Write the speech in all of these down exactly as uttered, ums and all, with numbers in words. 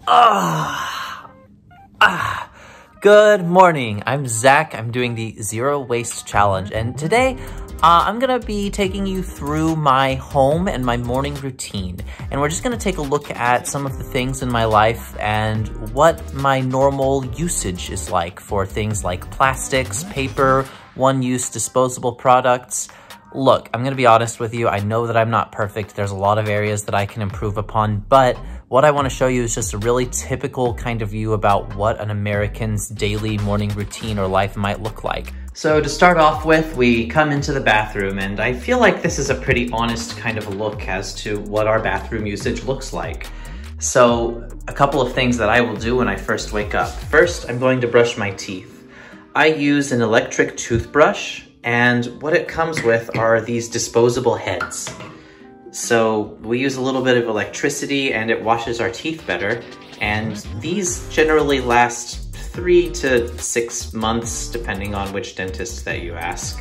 Ah, ah. Good morning. I'm Zach. I'm doing the Zero Waste Challenge, and today uh, I'm gonna be taking you through my home and my morning routine. And we're just gonna take a look at some of the things in my life and what my normal usage is like for things like plastics, paper, one-use disposable products. Look, I'm gonna be honest with you. I know that I'm not perfect. There's a lot of areas that I can improve upon, but what I wanna show you is just a really typical kind of view about what an American's daily morning routine or life might look like. So to start off with, we come into the bathroom, and I feel like this is a pretty honest kind of a look as to what our bathroom usage looks like. So a couple of things that I will do when I first wake up. First, I'm going to brush my teeth. I use an electric toothbrush, and what it comes with are these disposable heads. So we use a little bit of electricity and it washes our teeth better. And these generally last three to six months, depending on which dentist that you ask.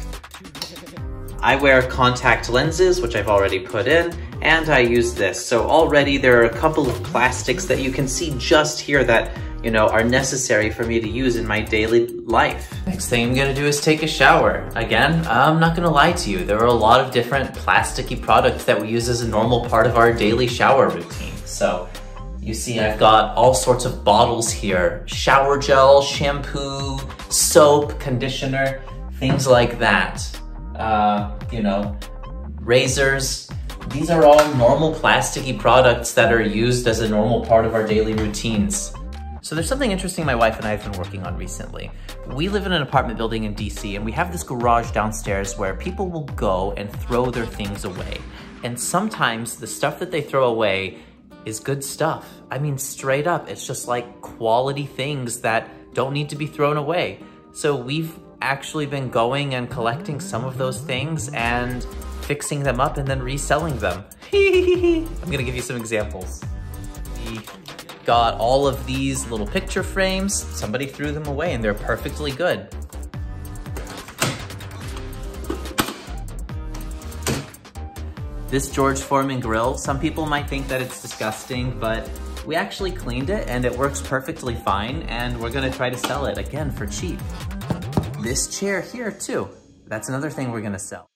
I wear contact lenses, which I've already put in, and I use this. So already there are a couple of plastics that you can see just here that, you know, are necessary for me to use in my daily life. Next thing I'm gonna do is take a shower. Again, I'm not gonna lie to you. There are a lot of different plasticky products that we use as a normal part of our daily shower routine. So you see I've got all sorts of bottles here. Shower gel, shampoo, soap, conditioner, things like that. Uh, you know, razors. These are all normal plasticky products that are used as a normal part of our daily routines. So there's something interesting my wife and I have been working on recently. We live in an apartment building in D C, and we have this garage downstairs where people will go and throw their things away. And sometimes the stuff that they throw away is good stuff. I mean, straight up, it's just like quality things that don't need to be thrown away. So we've actually been going and collecting some of those things and fixing them up and then reselling them. I'm gonna give you some examples. We got all of these little picture frames. Somebody threw them away and they're perfectly good. This George Foreman grill, some people might think that it's disgusting, but we actually cleaned it and it works perfectly fine, and we're gonna try to sell it again for cheap. This chair here too, that's another thing we're gonna sell.